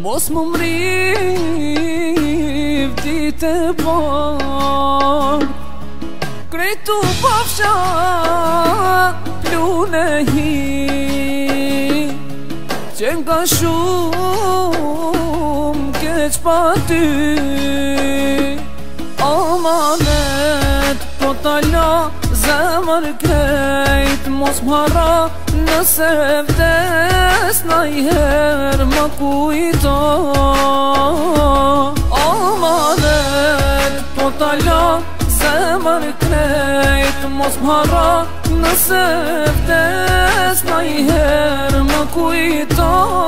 Mos më mrif ditë e par Kretu pafsha plune hi Që nga shumë keq pa ty Amanet po t'ala zemër krejt Mos m'hara nëse vdes najher më kujto Amanet po t'ala zemër krejt Mos m'hara nëse vdes najher më kujto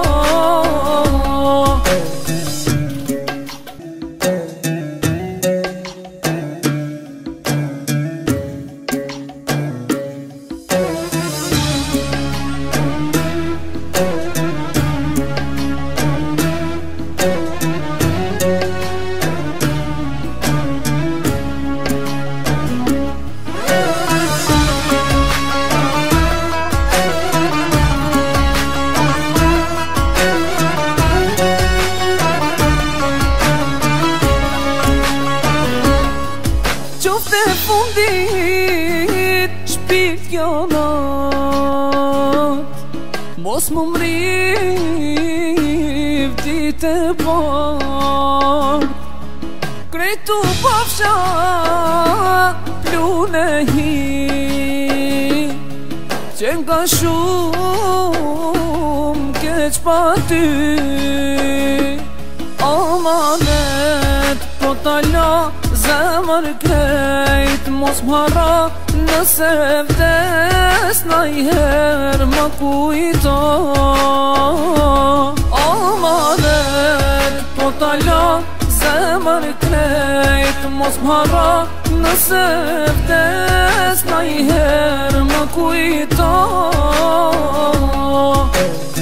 Qofte fundit shpirt jonat Mos më mrif ditë e par Kretu pafsha plune hi Që nga shumë keq pa ty Amanet po t'ala zemër krejt Mos m'hara nëse vdes najher më kujto Amanet po t'ala zemër krejt Mos m'hara nëse vdes najher më kujto